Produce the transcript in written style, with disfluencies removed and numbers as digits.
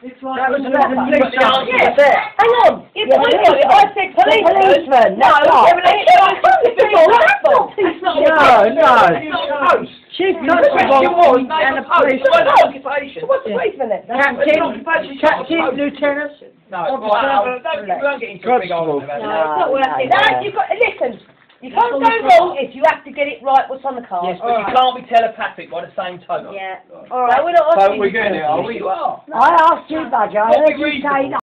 That was the police Yes. officer. Hang on. I said policeman. No, That's not no. Chief Constable and a policeman. What's the policeman then? Captain, Lieutenant. Constable. Listen. You can't go wrong if you have to get it right what's on the card. Yes, but you can't be telepathic by the same token. Yeah. All right. We're not So we're getting it, are we? You are. I asked you, Badger. I heard you say